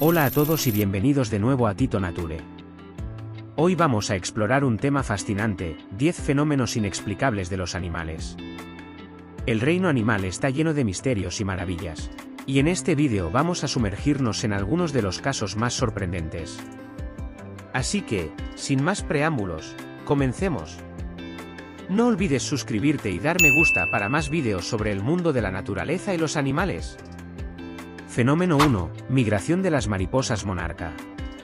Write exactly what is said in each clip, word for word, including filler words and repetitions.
Hola a todos y bienvenidos de nuevo a Tito Nature. Hoy vamos a explorar un tema fascinante, diez fenómenos inexplicables de los animales. El reino animal está lleno de misterios y maravillas, y en este vídeo vamos a sumergirnos en algunos de los casos más sorprendentes. Así que, sin más preámbulos, comencemos. No olvides suscribirte y dar me gusta para más vídeos sobre el mundo de la naturaleza y los animales. Fenómeno uno. Migración de las mariposas monarca.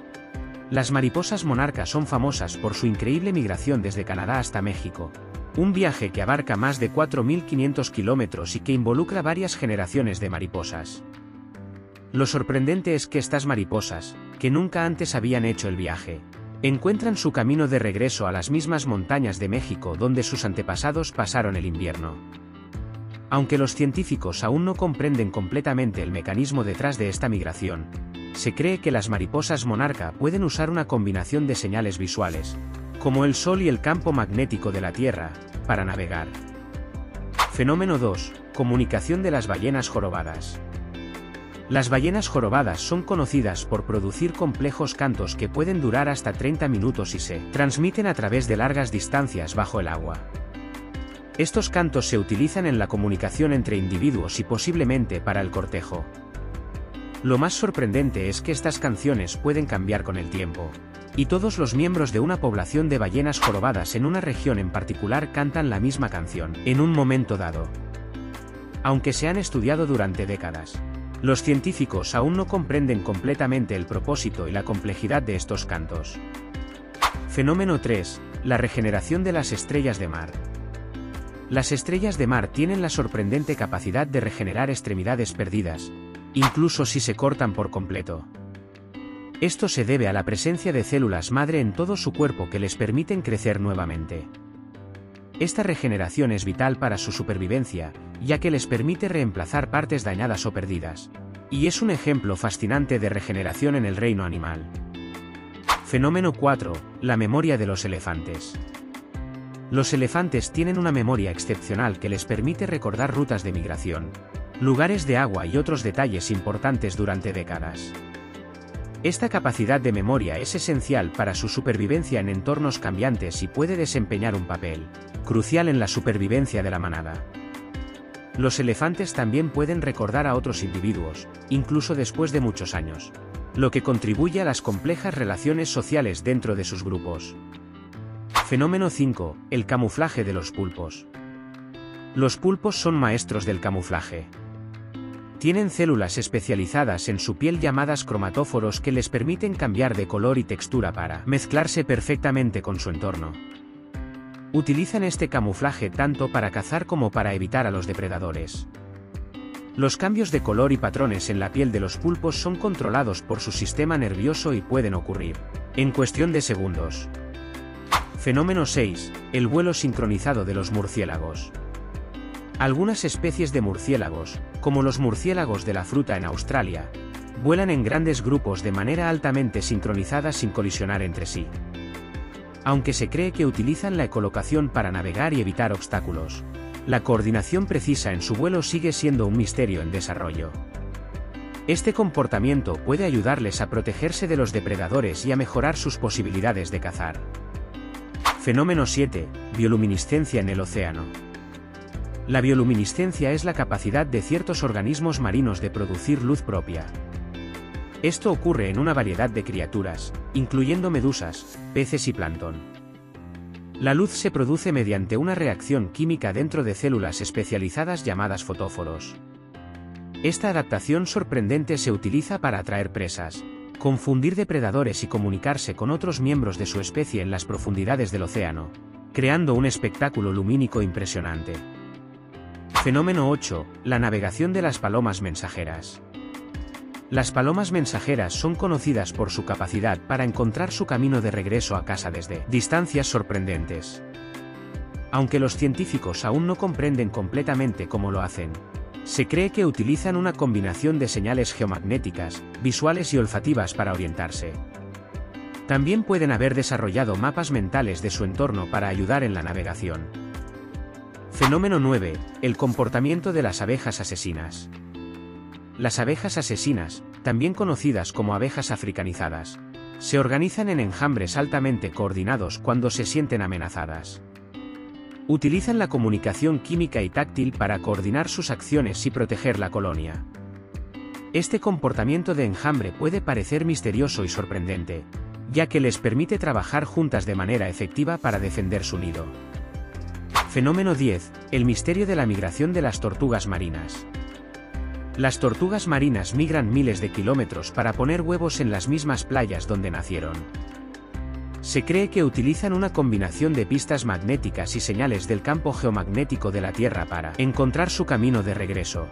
Las mariposas monarca son famosas por su increíble migración desde Canadá hasta México, un viaje que abarca más de cuatro mil quinientos kilómetros y que involucra varias generaciones de mariposas. Lo sorprendente es que estas mariposas, que nunca antes habían hecho el viaje, encuentran su camino de regreso a las mismas montañas de México donde sus antepasados pasaron el invierno. Aunque los científicos aún no comprenden completamente el mecanismo detrás de esta migración, se cree que las mariposas monarca pueden usar una combinación de señales visuales, como el sol y el campo magnético de la Tierra, para navegar. Fenómeno dos. Comunicación de las ballenas jorobadas. Las ballenas jorobadas son conocidas por producir complejos cantos que pueden durar hasta treinta minutos y se transmiten a través de largas distancias bajo el agua. Estos cantos se utilizan en la comunicación entre individuos y posiblemente para el cortejo. Lo más sorprendente es que estas canciones pueden cambiar con el tiempo, y todos los miembros de una población de ballenas jorobadas en una región en particular cantan la misma canción en un momento dado. Aunque se han estudiado durante décadas, los científicos aún no comprenden completamente el propósito y la complejidad de estos cantos. Fenómeno tres. La regeneración de las estrellas de mar. Las estrellas de mar tienen la sorprendente capacidad de regenerar extremidades perdidas, incluso si se cortan por completo. Esto se debe a la presencia de células madre en todo su cuerpo que les permiten crecer nuevamente. Esta regeneración es vital para su supervivencia, ya que les permite reemplazar partes dañadas o perdidas, y es un ejemplo fascinante de regeneración en el reino animal. Fenómeno cuatro. La memoria de los elefantes. Los elefantes tienen una memoria excepcional que les permite recordar rutas de migración, lugares de agua y otros detalles importantes durante décadas. Esta capacidad de memoria es esencial para su supervivencia en entornos cambiantes y puede desempeñar un papel crucial en la supervivencia de la manada. Los elefantes también pueden recordar a otros individuos, incluso después de muchos años, lo que contribuye a las complejas relaciones sociales dentro de sus grupos. Fenómeno cinco. El camuflaje de los pulpos. Los pulpos son maestros del camuflaje. Tienen células especializadas en su piel llamadas cromatóforos que les permiten cambiar de color y textura para mezclarse perfectamente con su entorno. Utilizan este camuflaje tanto para cazar como para evitar a los depredadores. Los cambios de color y patrones en la piel de los pulpos son controlados por su sistema nervioso y pueden ocurrir en cuestión de segundos. Fenómeno seis. El vuelo sincronizado de los murciélagos. Algunas especies de murciélagos, como los murciélagos de la fruta en Australia, vuelan en grandes grupos de manera altamente sincronizada sin colisionar entre sí. Aunque se cree que utilizan la ecolocación para navegar y evitar obstáculos, la coordinación precisa en su vuelo sigue siendo un misterio en desarrollo. Este comportamiento puede ayudarles a protegerse de los depredadores y a mejorar sus posibilidades de cazar. Fenómeno siete. Bioluminiscencia en el océano. La bioluminiscencia es la capacidad de ciertos organismos marinos de producir luz propia. Esto ocurre en una variedad de criaturas, incluyendo medusas, peces y plancton. La luz se produce mediante una reacción química dentro de células especializadas llamadas fotóforos. Esta adaptación sorprendente se utiliza para atraer presas, confundir depredadores y comunicarse con otros miembros de su especie en las profundidades del océano, creando un espectáculo lumínico impresionante. Fenómeno ocho. La navegación de las palomas mensajeras. Las palomas mensajeras son conocidas por su capacidad para encontrar su camino de regreso a casa desde distancias sorprendentes. Aunque los científicos aún no comprenden completamente cómo lo hacen, se cree que utilizan una combinación de señales geomagnéticas, visuales y olfativas para orientarse. También pueden haber desarrollado mapas mentales de su entorno para ayudar en la navegación. Fenómeno nueve. El comportamiento de las abejas asesinas. Las abejas asesinas, también conocidas como abejas africanizadas, se organizan en enjambres altamente coordinados cuando se sienten amenazadas. Utilizan la comunicación química y táctil para coordinar sus acciones y proteger la colonia. Este comportamiento de enjambre puede parecer misterioso y sorprendente, ya que les permite trabajar juntas de manera efectiva para defender su nido. Fenómeno diez. El misterio de la migración de las tortugas marinas. Las tortugas marinas migran miles de kilómetros para poner huevos en las mismas playas donde nacieron. Se cree que utilizan una combinación de pistas magnéticas y señales del campo geomagnético de la Tierra para encontrar su camino de regreso.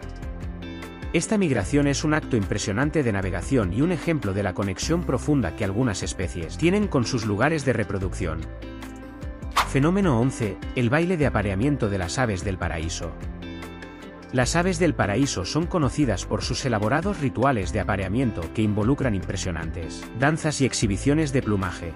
Esta migración es un acto impresionante de navegación y un ejemplo de la conexión profunda que algunas especies tienen con sus lugares de reproducción. Fenómeno once. El baile de apareamiento de las aves del paraíso. Las aves del paraíso son conocidas por sus elaborados rituales de apareamiento que involucran impresionantes danzas y exhibiciones de plumaje.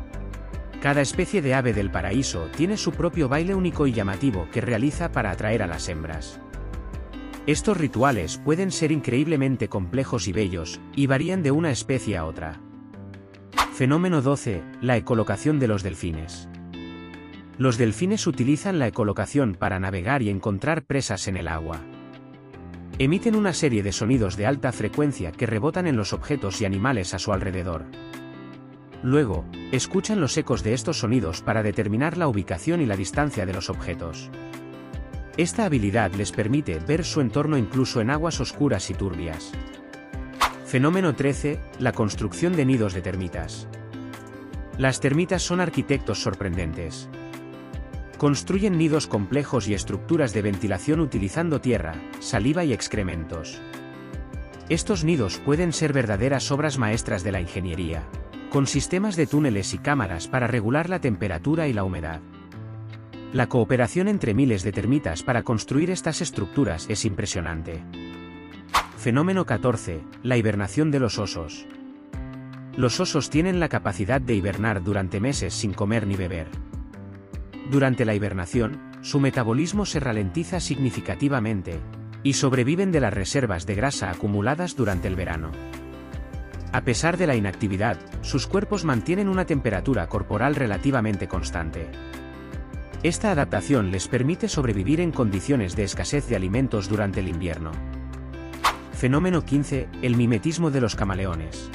Cada especie de ave del paraíso tiene su propio baile único y llamativo que realiza para atraer a las hembras. Estos rituales pueden ser increíblemente complejos y bellos, y varían de una especie a otra. Fenómeno doce. La ecolocación de los delfines. Los delfines utilizan la ecolocación para navegar y encontrar presas en el agua. Emiten una serie de sonidos de alta frecuencia que rebotan en los objetos y animales a su alrededor. Luego, escuchan los ecos de estos sonidos para determinar la ubicación y la distancia de los objetos. Esta habilidad les permite ver su entorno incluso en aguas oscuras y turbias. Fenómeno trece. La construcción de nidos de termitas. Las termitas son arquitectos sorprendentes. Construyen nidos complejos y estructuras de ventilación utilizando tierra, saliva y excrementos. Estos nidos pueden ser verdaderas obras maestras de la ingeniería, con sistemas de túneles y cámaras para regular la temperatura y la humedad. La cooperación entre miles de termitas para construir estas estructuras es impresionante. Fenómeno catorce. La hibernación de los osos. Los osos tienen la capacidad de hibernar durante meses sin comer ni beber. Durante la hibernación, su metabolismo se ralentiza significativamente, y sobreviven de las reservas de grasa acumuladas durante el verano. A pesar de la inactividad, sus cuerpos mantienen una temperatura corporal relativamente constante. Esta adaptación les permite sobrevivir en condiciones de escasez de alimentos durante el invierno. Fenómeno quince. El mimetismo de los camaleones.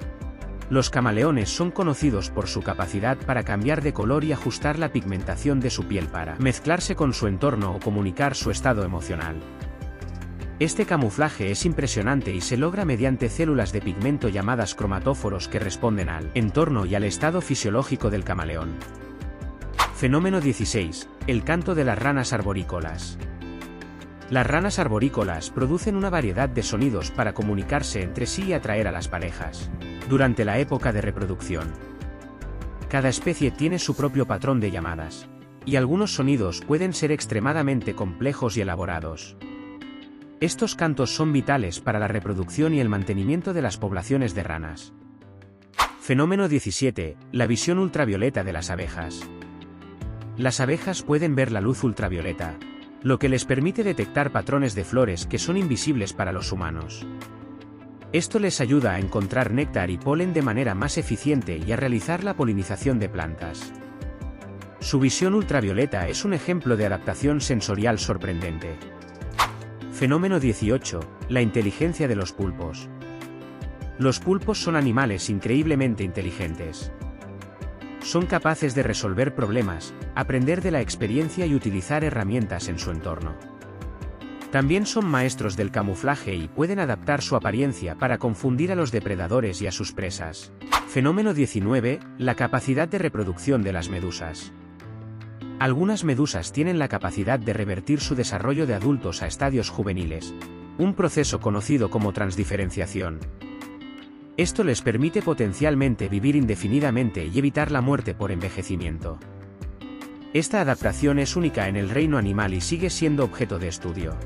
Los camaleones son conocidos por su capacidad para cambiar de color y ajustar la pigmentación de su piel para mezclarse con su entorno o comunicar su estado emocional. Este camuflaje es impresionante y se logra mediante células de pigmento llamadas cromatóforos que responden al entorno y al estado fisiológico del camaleón. Fenómeno dieciséis. El canto de las ranas arborícolas. Las ranas arborícolas producen una variedad de sonidos para comunicarse entre sí y atraer a las parejas durante la época de reproducción. Cada especie tiene su propio patrón de llamadas, y algunos sonidos pueden ser extremadamente complejos y elaborados. Estos cantos son vitales para la reproducción y el mantenimiento de las poblaciones de ranas. Fenómeno diecisiete. La visión ultravioleta de las abejas. Las abejas pueden ver la luz ultravioleta, lo que les permite detectar patrones de flores que son invisibles para los humanos. Esto les ayuda a encontrar néctar y polen de manera más eficiente y a realizar la polinización de plantas. Su visión ultravioleta es un ejemplo de adaptación sensorial sorprendente. Fenómeno dieciocho. La inteligencia de los pulpos. Los pulpos son animales increíblemente inteligentes. Son capaces de resolver problemas, aprender de la experiencia y utilizar herramientas en su entorno. También son maestros del camuflaje y pueden adaptar su apariencia para confundir a los depredadores y a sus presas. Fenómeno diecinueve. La capacidad de reproducción de las medusas. Algunas medusas tienen la capacidad de revertir su desarrollo de adultos a estadios juveniles, un proceso conocido como transdiferenciación. Esto les permite potencialmente vivir indefinidamente y evitar la muerte por envejecimiento. Esta adaptación es única en el reino animal y sigue siendo objeto de estudio.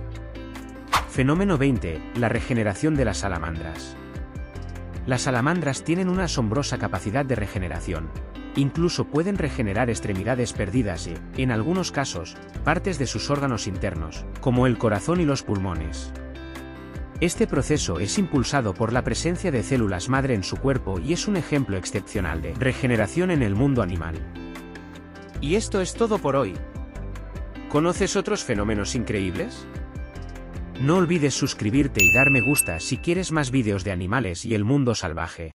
Fenómeno veinte. La regeneración de las salamandras. Las salamandras tienen una asombrosa capacidad de regeneración. Incluso pueden regenerar extremidades perdidas y, en algunos casos, partes de sus órganos internos, como el corazón y los pulmones. Este proceso es impulsado por la presencia de células madre en su cuerpo y es un ejemplo excepcional de regeneración en el mundo animal. Y esto es todo por hoy. ¿Conoces otros fenómenos increíbles? No olvides suscribirte y dar me gusta si quieres más vídeos de animales y el mundo salvaje.